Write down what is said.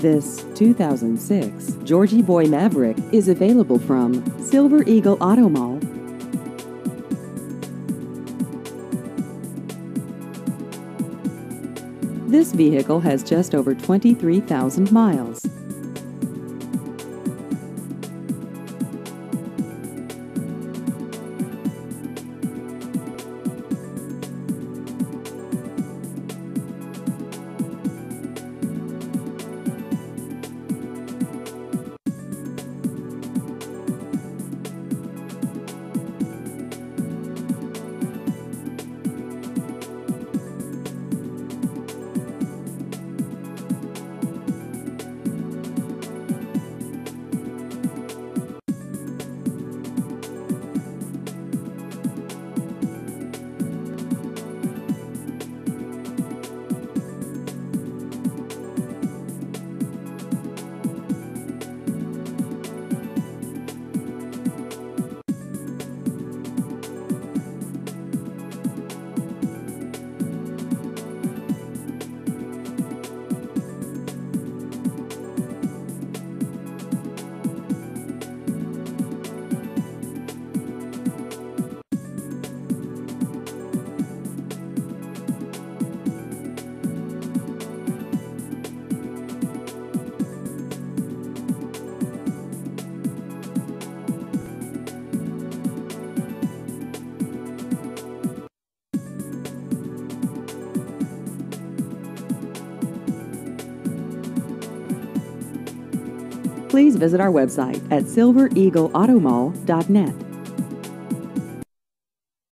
This 2006 Georgie Boy Maverick is available from Silver Eagle Auto Mall. This vehicle has just over 23,000 miles. Please visit our website at silvereagleautomall.net.